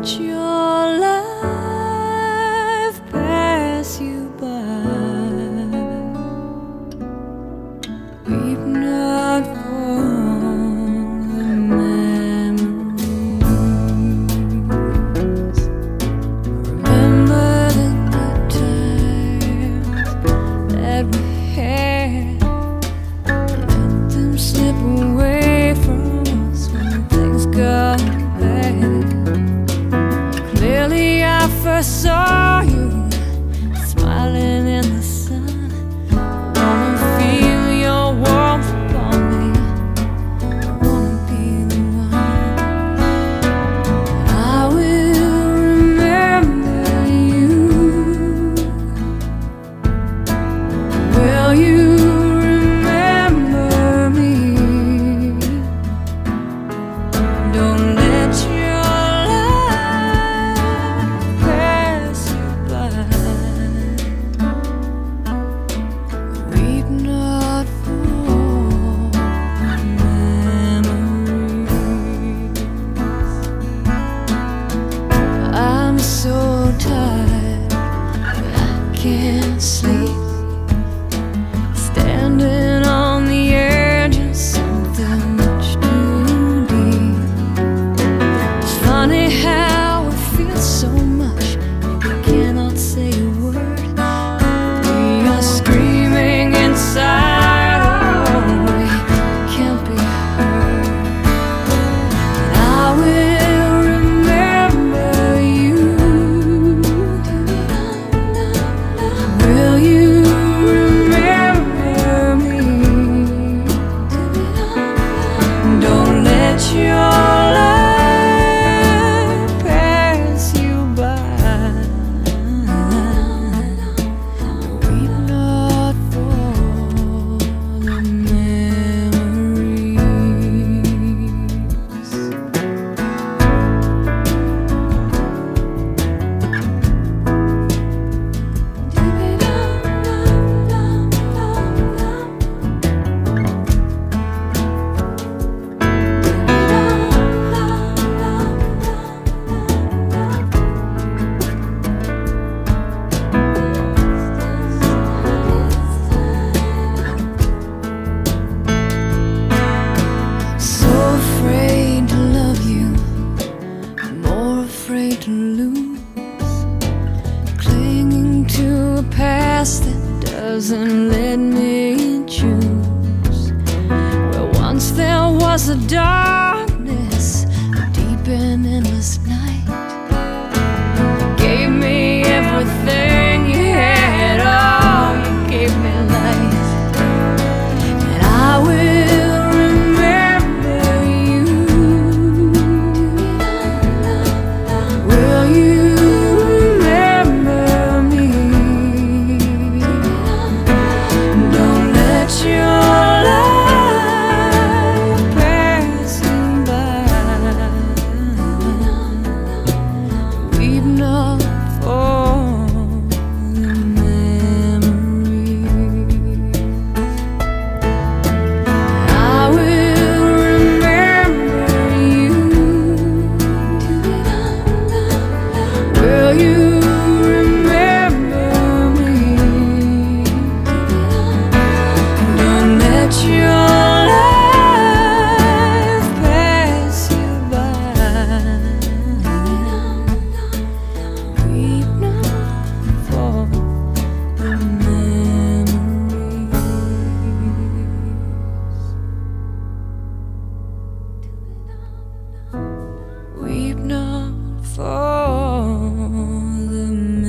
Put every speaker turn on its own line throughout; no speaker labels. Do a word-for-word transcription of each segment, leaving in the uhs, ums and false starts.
let your life pass you by. Weep not for the memories. Remember the good times that we had. Let them slip away from us when things got bad. Clearly I first saw you smiling in the sun. I wanna feel your warmth upon me. I wanna be the one. I will remember you. Will you remember me? Don't let your life pass you by. Weep not for memories. I'm so tired, but I can't sleep. Standing on the edge of something much too deep. It's funny how it feels so much, we cannot say a word. We are screaming inside, oh, we can't be heard. And I will remember you. Will you remember me? Don't let your life pass you by. Weep not for the memories. So afraid to love you, more afraid to lose. Clinging to a past that doesn't let me choose. Where once there was a darkness, a deep and endless night. You gave me everything you had, oh, you gave me light. And I will remember you. Will you remember me? Don't let your life pass you by. Weep not for the memories. I will remember you. Will you remember me? Don't let your life pass you by. Weep not for the memories. Weep not for the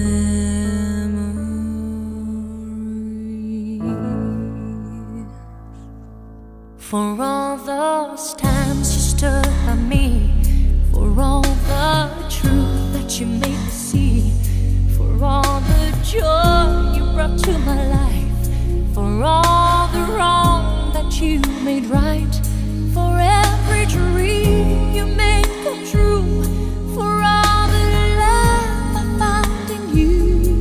memories.
For all those times you stood by me, for all the truth that you made me see, for all the joy you brought to my life, for all the wrong that you made right, for every dream you made come true, for all the love I found in you.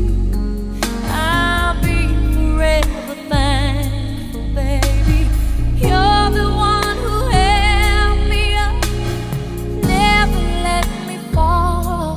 I'll be forever thankful, baby. You're the one who held me up, never let me fall.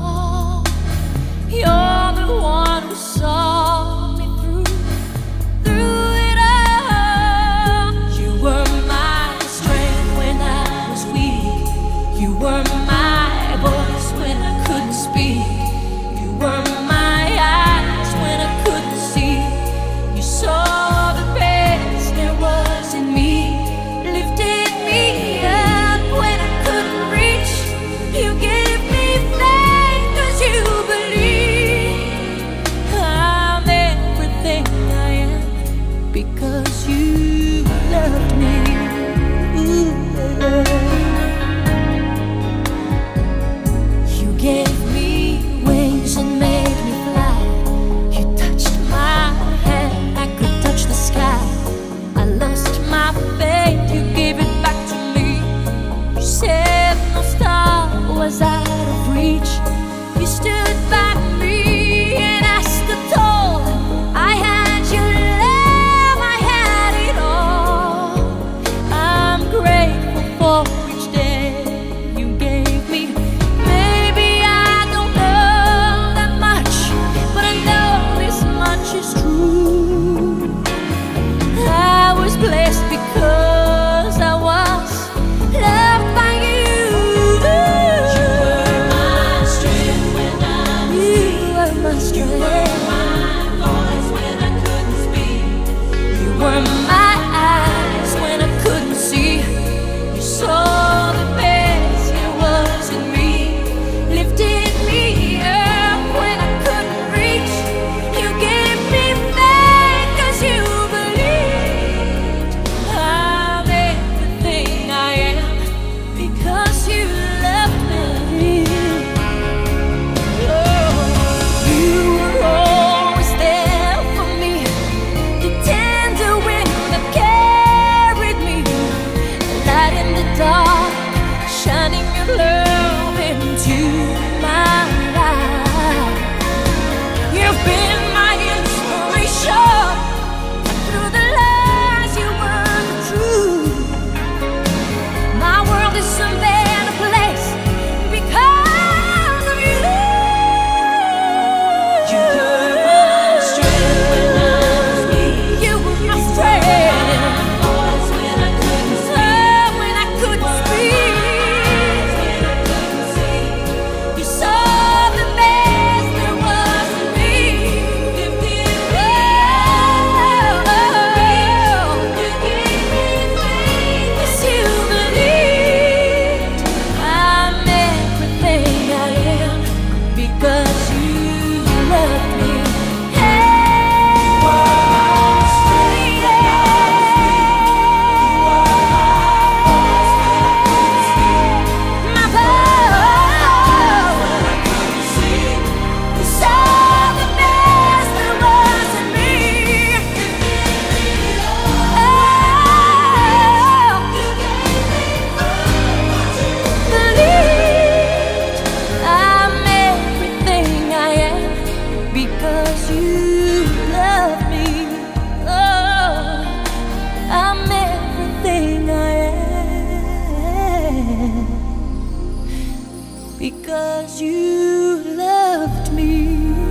because you loved me.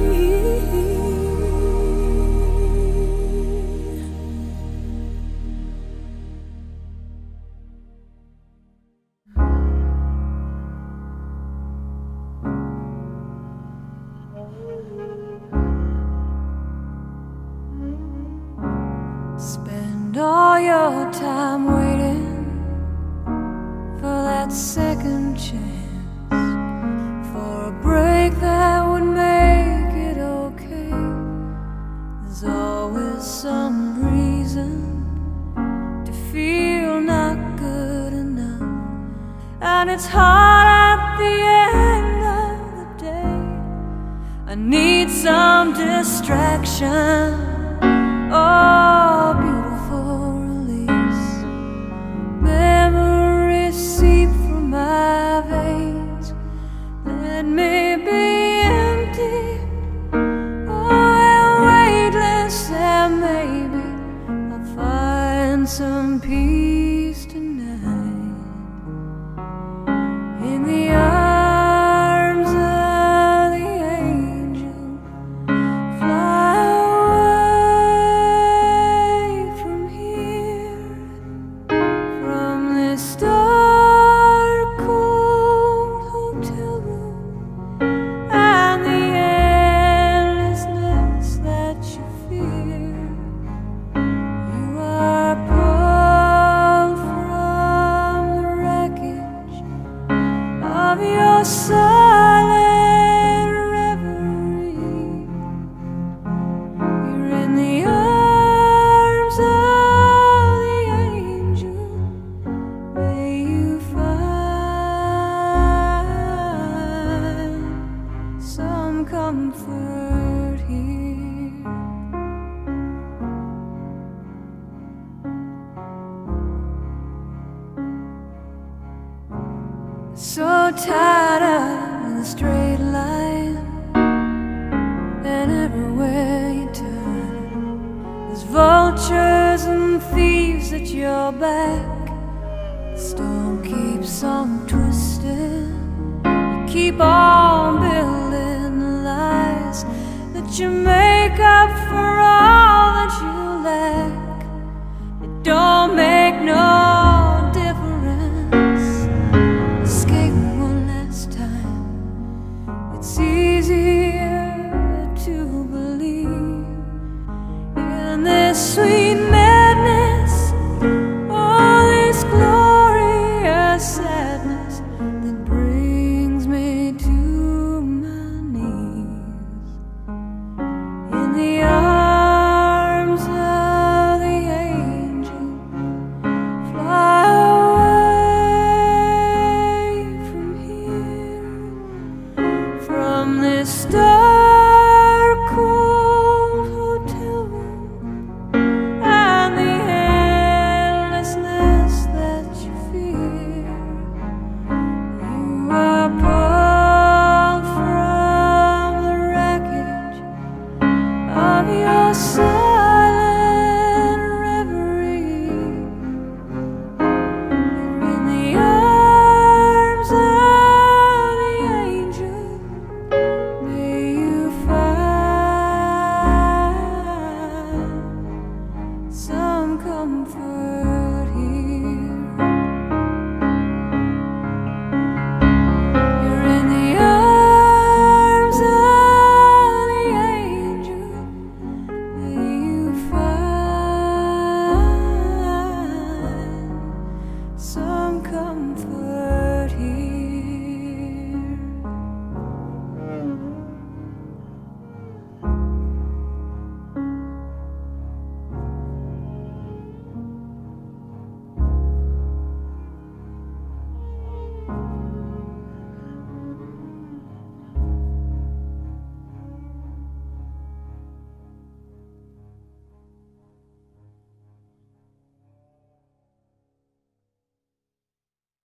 Spend all your time waiting for that second chance, for a break that would make it okay. There's always some reason to feel not good enough, and it's hard at the end of the day. I need some distraction. Oh, beautiful release. Memories seep from my veins. Let me be empty, oh, and weightless, and maybe I'll find some peace tonight in the arms of the angel. Fly away from here, from this dark, cold hotel room, and the endlessness that you fear. You are pulled from the wreckage of your silent reverie. You're in the arms of the angel. May you find some comfort here. So tired of the straight line, and everywhere you turn, there's vultures and thieves at your back. The storm keeps on twisting. You keep on building the lies that you make up for